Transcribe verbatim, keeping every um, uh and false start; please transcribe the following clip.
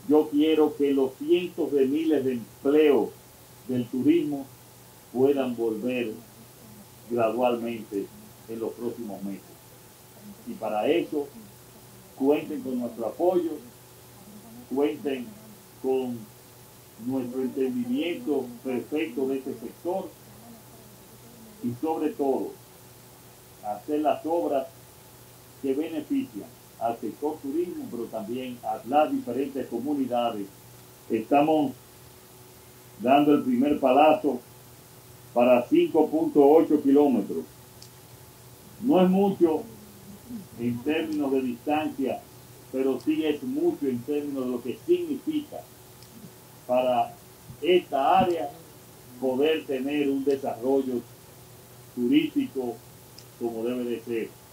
yo quiero que los cientos de miles de empleos del turismo puedan volver gradualmente en los próximos meses. Y para eso, cuenten con nuestro apoyo, cuenten con nuestro entendimiento perfecto de este sector y sobre todo, hacer las obras que benefician al sector turismo, pero también a las diferentes comunidades. Estamos dando el primer palazo para cinco punto ocho kilómetros. No es mucho en términos de distancia, pero sí es mucho en términos de lo que significa para esta área poder tener un desarrollo turístico como debe de ser.